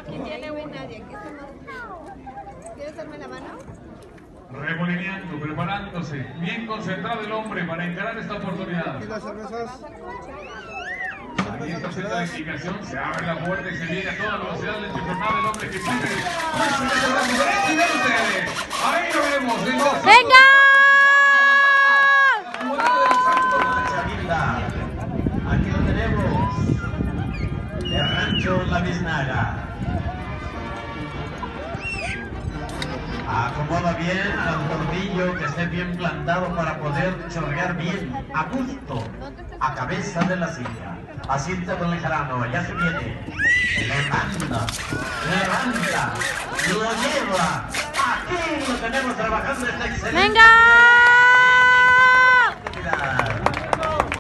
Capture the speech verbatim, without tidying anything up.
aquí tiene una, de aquí estamos. ¿Quieres darme la mano? Remolineando, preparándose, bien concentrado el hombre para encarar esta oportunidad. ¿Y las cervezas? Ahí está haciendo la indicación, se abre la puerta y se viene a toda velocidad la jornada del hombre que pide. Ahí lo vemos. ¡Venga! Aquí lo tenemos. De Rancho La Biznaga. Acomoda bien al tornillo, que esté bien plantado para poder chorrear bien, a gusto, a cabeza de la silla. Asienta con el jarano, ya se viene. Levanta, levanta, lo lleva. Aquí lo tenemos trabajando, está excelente. ¡Venga!